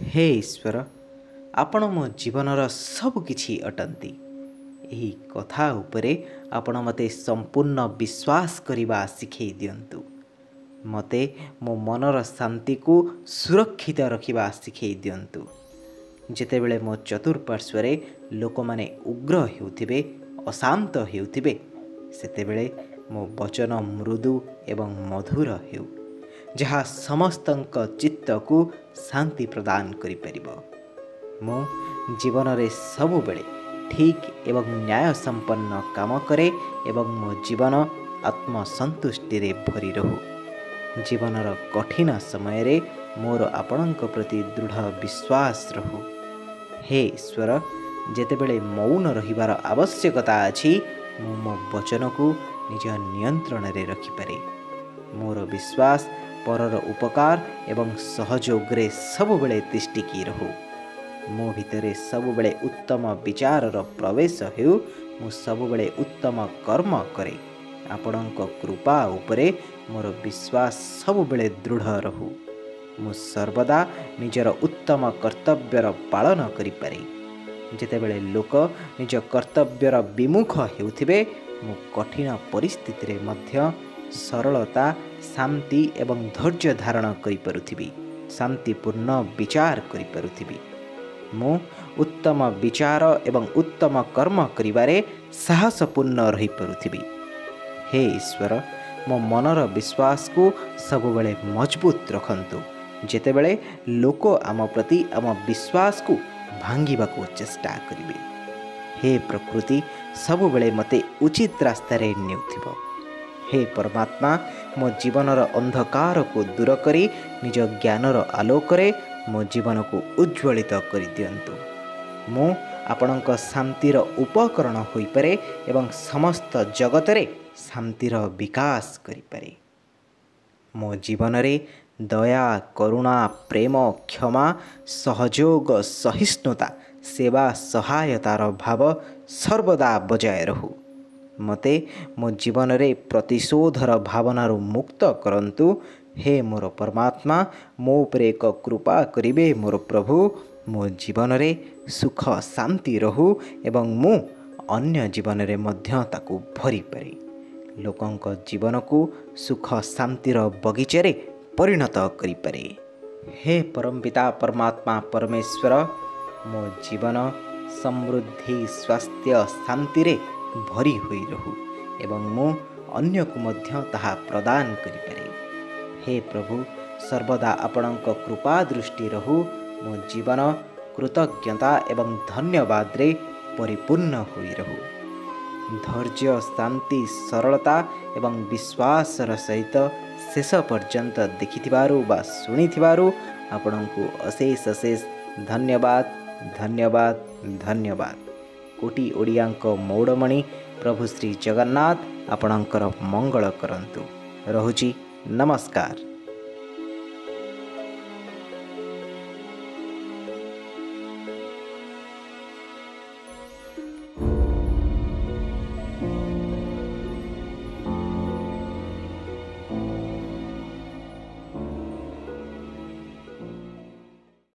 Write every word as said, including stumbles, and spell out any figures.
हे ईश्वर, आपण मो जीवनर सबकिछि अटंती। एही कथा उपरे आपण मते संपूर्ण विश्वास करिबा शिखै दियंतु। मते मो मनर शांति को सुरक्षित रखिबा शिखै दियंतु। जेतेबेले मो चतुर्पार्श्वरे लोक माने उग्र हेउथिबे, अशांत हेउथिबे, सेतेबेले मो वचन मृदु एवं मधुर हेउ, जहा समस्तंक चित्त को शांति प्रदान करि परिबो। मो जीवन रे सबु बेले ठीक एवं न्याय संपन्न काम करे एवं मो जीवन आत्मसंतुष्टि रे भरी रहु। जीवनर कठिन समय रे मोर आपणक प्रति दृढ़ विश्वास रहु। हे ईश्वर, जेतेबेले मौन रहिबार आवश्यकता अछि, मो मो वचन को निज नियंत्रण रे रखिपारे। मोर विश्वास परर उपकार एवं सहयोग रे सबुबेले तिष्टिकी रहु। मो भितरे सबुबेले उत्तम विचारर प्रवेश हेउ, मु सबुबेले उत्तम कर्म करे। आपणक कृपा उपरे मोर विश्वास सबुबेले दृढ़ रहु। मु सर्वदा निजर उत्तम कर्तव्यर पालन करिपारे। जेतेबेले लोक निज कर्तव्यर विमुख हेउथिबे, मु कठिन परिस्थिति रे मध्य सरलता, शांति एवं धैर्य धारण करि परुथिबी, शांतिपूर्ण विचार करि परुथिबी। मु उत्तम विचार एवं उत्तम कर्म करिबारे साहसपूर्ण रहि परुथिबी। हे ईश्वर, मो मनर विश्वास को सबुबेले मजबूत रखंतु। जेतेबेले लोक आम प्रति आम विश्वास को भांगिबा को चेष्टा करिबे। हे प्रकृति, सबुबेले मते उचित रास्ता रे नेउथिबो। हे परमात्मा, मो जीवनर अंधकार को दूर करी निज ज्ञानर आलोकरे मो जीवन को उज्ज्वलित करि दियंतु। मु आपणक शांतिर उपकरण होई पारे एवं समस्त जगत रे शांतिर विकास करि पारे। मो जीवन रे दया, करुणा, प्रेम, क्षमा, सहयोग, सहिष्णुता, सेवा, सहायतार भाव सर्वदा बजाय रहु। मते मो जीवन रे प्रतिशोधर भावनारू मुक्त करंतु। हे मोर परमात्मा, मो उपरे एक कृपा करिबे मोर प्रभु। मो जीवन रे सुख शांति रहु एवं मु अन्य जीवन रे मध्य ताकू भरी पारे। लोकंक जीवन को सुख शांतिर बगीचे परिणत करि पारे। हे परमपिता परमात्मा परमेश्वर, मो जीवन समृद्धि, स्वास्थ्य, शांति रे भरी होई रहु एवं मु अन्य को मध्य ताहा प्रदान करि पारे। हे प्रभु, सर्वदा आपणक कृपा दृष्टि रहु। मो जीवन कृतज्ञता एवं धन्यवाद रे परिपूर्ण होई रहु। धैर्य, शांति, सरलता एवं विश्वासर सहित शेष पर्यंत देखिथिबारु बा सुनिथिबारु आपणको अशेष अशेष धन्यवाद धन्यवाद धन्यवाद। कोटि ओडियांक मौड़मणि प्रभु श्री जगन्नाथ आपणकर मंगल करंतु। रहुची, नमस्कार।